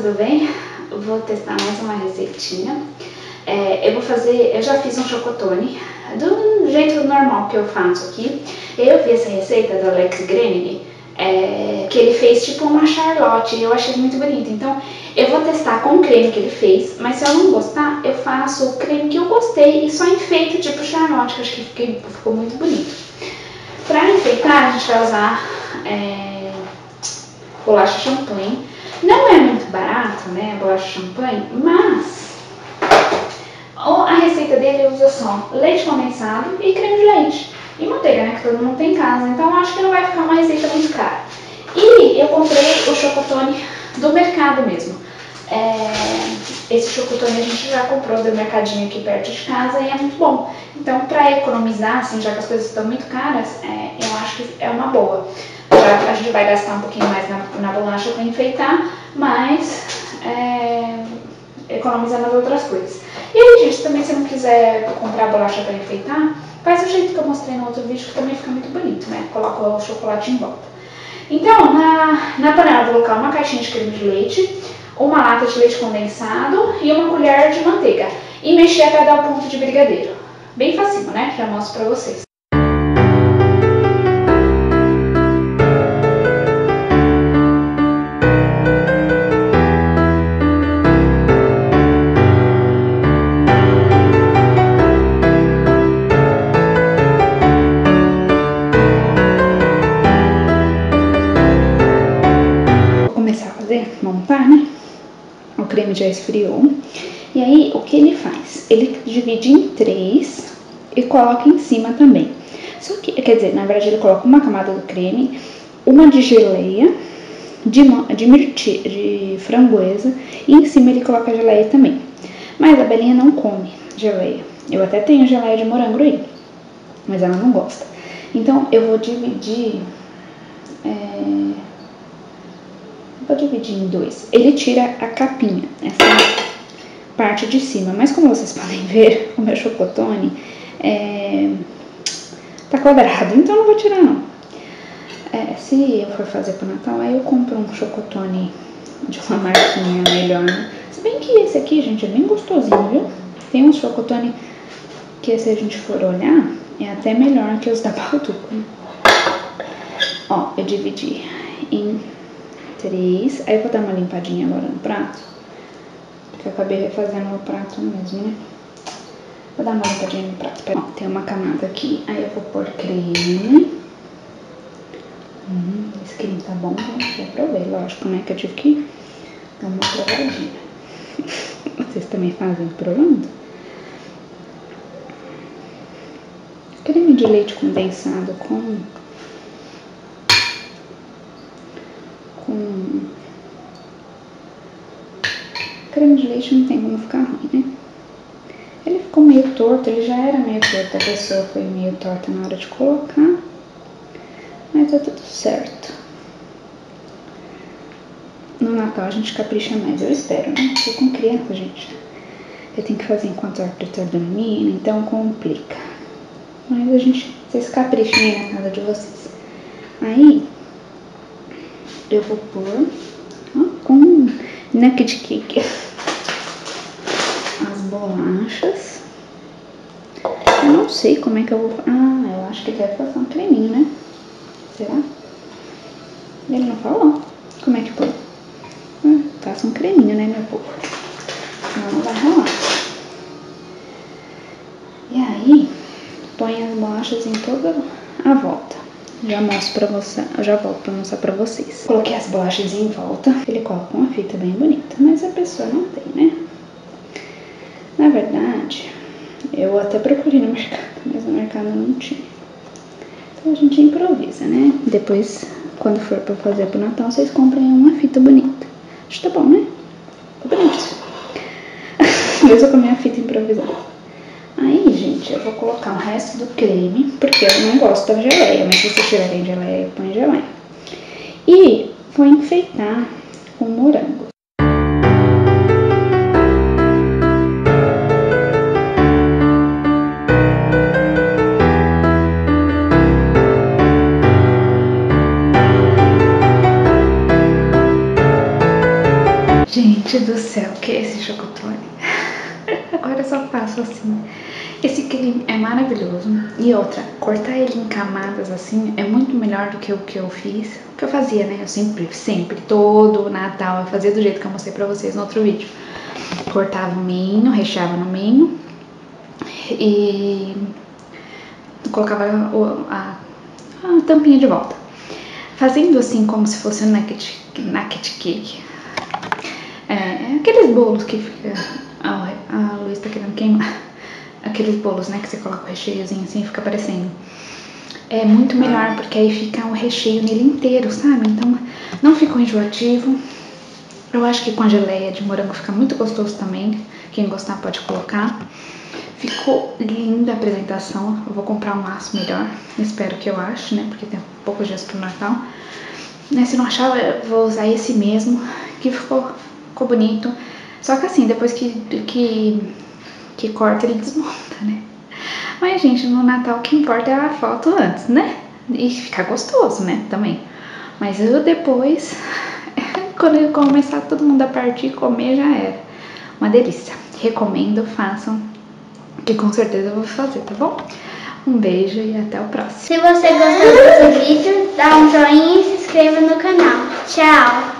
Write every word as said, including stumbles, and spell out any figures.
tudo bem? Vou testar mais uma receitinha. É, eu vou fazer, eu já fiz um chocotone do jeito normal que eu faço aqui. Eu vi essa receita do Alex Grenig, é, que ele fez tipo uma charlotte, e eu achei muito bonita. Então eu vou testar com o creme que ele fez, mas se eu não gostar, eu faço o creme que eu gostei e só enfeito tipo charlotte, que eu acho que fiquei, ficou muito bonito. Pra enfeitar, a gente vai usar é, bolacha champanhe. Não é muito barato, né, a bolacha champanhe, mas a receita dele usa só leite condensado e creme de leite. E manteiga, né, que todo mundo tem em casa. Então eu acho que não vai ficar uma receita muito cara. E eu comprei o chocotone do mercado mesmo. É, esse chocotone a gente já comprou do mercadinho aqui perto de casa e é muito bom. Então, pra economizar, assim, já que as coisas estão muito caras, é, eu acho que é uma boa. Já a gente vai gastar um pouquinho mais na, na bolacha para enfeitar, mas é, economiza nas outras coisas. E aí, gente, também se não quiser comprar bolacha para enfeitar, faz do jeito que eu mostrei no outro vídeo, que também fica muito bonito, né? Coloca o chocolate em volta. Então, na, na panela eu vou colocar uma caixinha de creme de leite, uma lata de leite condensado e uma colher de manteiga. E mexer até dar o ponto de brigadeiro. Bem facinho, né? Já mostro pra vocês. Montar, né? O creme já esfriou. E aí, o que ele faz? Ele divide em três e coloca em cima também. Só que, quer dizer, na verdade, ele coloca uma camada do creme, uma de geleia, de, de mirti, de framboesa, e em cima ele coloca a geleia também. Mas a Belinha não come geleia. Eu até tenho geleia de morango aí, mas ela não gosta. Então, eu vou dividir... É... Vou dividir em dois. Ele tira a capinha, essa parte de cima. Mas como vocês podem ver, o meu chocotone é, tá quadrado, então não vou tirar não. É, se eu for fazer pro Natal, aí eu compro um chocotone de uma marquinha melhor. Se bem que esse aqui, gente, é bem gostosinho, viu? Tem um chocotone que, se a gente for olhar, é até melhor que os da Balduco. Ó, eu dividi em três. Aí eu vou dar uma limpadinha agora no prato, porque eu acabei fazendo o prato mesmo, né? Vou dar uma limpadinha no prato. Ó, tem uma camada aqui, aí eu vou pôr creme. Hum, esse creme tá bom, gente. Já provei, lógico, né? Que eu tive que dar uma provadinha. Vocês também fazem provando? Creme de leite condensado com... com creme de leite não tem como ficar ruim, né? Ele ficou meio torto, ele já era meio torto, a pessoa foi meio torta na hora de colocar, mas tá tudo certo. No Natal a gente capricha mais, eu espero, né? Porque com criança, gente, eu tenho que fazer enquanto o Arthur tá dormindo, então complica. Mas a gente, vocês capricham aí na casa de vocês. Aí eu vou pôr, ó, com nugget cake, as bolachas. Eu não sei como é que eu vou... Ah, eu acho que deve fazer um creminho, né? Será? Ele não falou. Como é que põe? Hum, faça um creminho, né, meu povo? Senão não vai rolar. E aí, põe as bolachas em toda a volta. Já mostro pra você, já volto pra mostrar pra vocês. Coloquei as bolachas em volta. Ele coloca uma fita bem bonita, mas a pessoa não tem, né? Na verdade, eu até procurei no mercado, mas no mercado não tinha. Então a gente improvisa, né? Depois, quando for pra fazer pro Natal, vocês comprem uma fita bonita. Acho que tá bom, né? Tá bonito. Mas eu comi a fita improvisada. Aí, gente, eu vou colocar o resto do creme, porque eu não gosto da geleia, mas se vocês tiverem geleia, põe geleia. E vou enfeitar com morango. Gente, Gente do céu, que é esse chocotone? Agora eu só faço assim. Esse creme é maravilhoso. E outra, cortar ele em camadas assim é muito melhor do que o que eu fiz. O que eu fazia, né? Eu sempre, sempre, todo Natal eu fazia do jeito que eu mostrei pra vocês no outro vídeo. Cortava o meio, recheava no meio e colocava a, a tampinha de volta. Fazendo assim como se fosse um nugget, nugget cake. É, aqueles bolos que fica... A, a Luiz tá querendo queimar. Aqueles bolos, né, que você coloca o recheiozinho assim, fica aparecendo. É muito melhor, porque aí fica o recheio nele inteiro, sabe? Então, não ficou enjoativo. Eu acho que com a geleia de morango fica muito gostoso também. Quem gostar pode colocar. Ficou linda a apresentação. Eu vou comprar um laço melhor. Espero que eu ache, né? Porque tem poucos dias pro Natal. Né, se não achar, eu vou usar esse mesmo, que ficou, ficou bonito. Só que assim, depois que, que, que corta, ele desmonta, né? Mas, gente, no Natal o que importa é a foto antes, né? E ficar gostoso, né? Também. Mas eu depois, quando eu começar todo mundo a partir e comer, já era. Uma delícia. Recomendo, façam, que com certeza eu vou fazer, tá bom? Um beijo e até o próximo. Se você gostou desse vídeo, dá um joinha e se inscreva no canal. Tchau!